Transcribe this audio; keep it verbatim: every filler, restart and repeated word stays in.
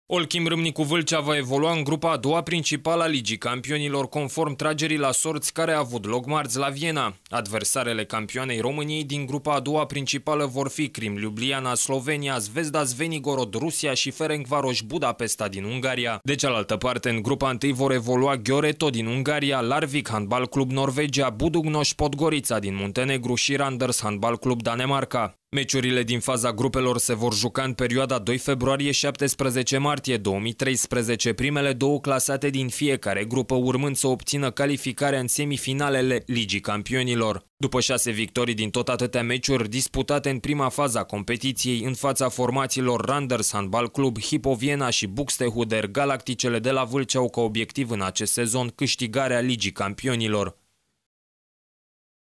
Olchim Râmnicu Vâlcea va evolua în grupa a doua principală a Ligii Campionilor, conform tragerii la sorți care a avut loc marți la Viena. Adversarele campioanei României din grupa a doua principală vor fi Krim Ljubljana, Slovenia, Zvezda Zvenigorod, Rusia și Ferencvaros Budapesta din Ungaria. De cealaltă parte, în grupa întâi vor evolua Gheoreto din Ungaria, Larvik Handball Club Norvegia, Budugnoș Podgorița din Muntenegru și Randers Handball Club Danemarca. Meciurile din faza grupelor se vor juca în perioada doi februarie - șaptesprezece martie două mii treisprezece, primele două clasate din fiecare grupă urmând să obțină calificarea în semifinalele Ligii Campionilor. După șase victorii din tot atâtea meciuri disputate în prima fază a competiției în fața formațiilor Randers Handball Club, Hypo Viena și Buxtehude, galacticele de la Vâlcea au ca obiectiv în acest sezon câștigarea Ligii Campionilor.